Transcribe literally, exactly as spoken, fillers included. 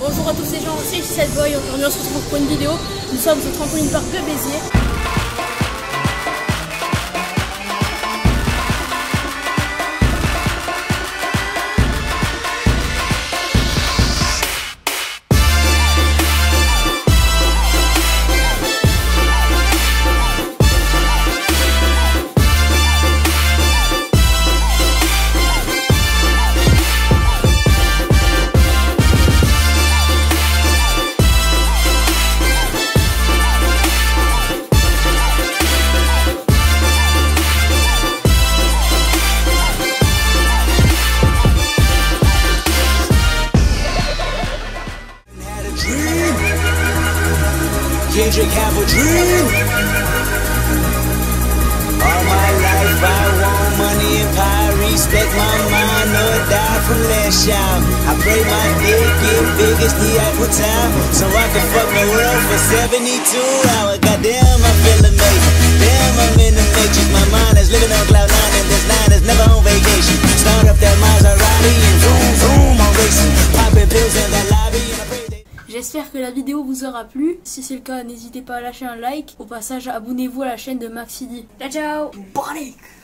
Bonjour à tous les gens, c'est chichetboy. Aujourd'hui on se retrouve pour une vidéo. Nous sommes au Trampoline parc de Béziers. Kendrick have a dream. All my life I want money and power. Respect my mind or die from last child. I pray my dick get big as the Eiffel Tower, so I can fuck the world for seventy-two hours. Goddamn, I feel amazing. Damn, I'm in the matrix. My mind is living on cloud nine, and this nine is never on vacation. Start up that Maserati and zoom zoom on racing, popping pills in that lobby. And I pray they... J'espère que la vidéo vous aura plu. Si c'est le cas, n'hésitez pas à lâcher un like. Au passage, abonnez-vous à la chaîne de Maxidii. Ciao ciao.